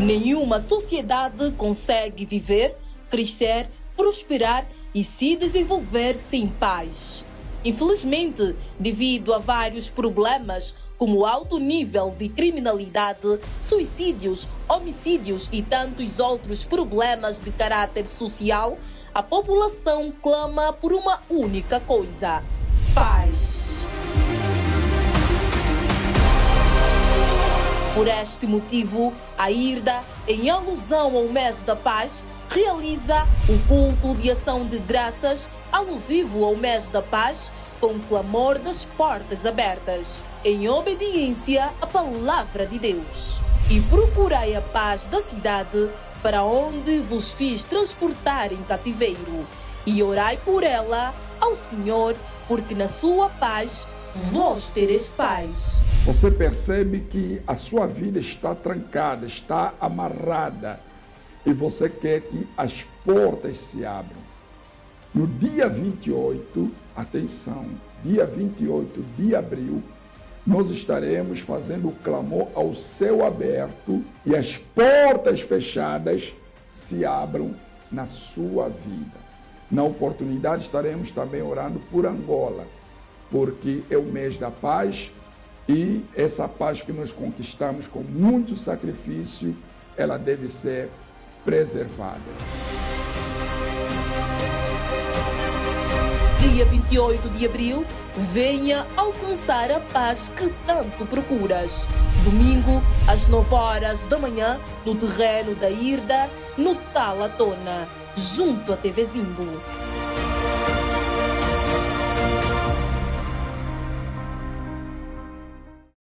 Nenhuma sociedade consegue viver, crescer, prosperar e se desenvolver sem paz. Infelizmente, devido a vários problemas, como alto nível de criminalidade, suicídios, homicídios e tantos outros problemas de caráter social, a população clama por uma única coisa: paz. Por este motivo, a IRDA, em alusão ao mês da paz, realiza um culto de ação de graças alusivo ao mês da paz, com clamor das portas abertas, em obediência à palavra de Deus. E procurai a paz da cidade para onde vos fiz transportar em cativeiro, e orai por ela ao Senhor, porque na sua paz vós tereis paz. Você percebe que a sua vida está trancada, está amarrada, e você quer que as portas se abram. No dia 28, atenção, dia 28 de abril, nós estaremos fazendo o clamor ao céu aberto e as portas fechadas se abram na sua vida. Na oportunidade, estaremos também orando por Angola, porque é o mês da paz e essa paz que nós conquistamos com muito sacrifício, ela deve ser preservada. Dia 28 de abril, venha alcançar a paz que tanto procuras. Domingo, às 9 horas da manhã, no terreno da IRDA, no Talatona, junto a TV Zimbo.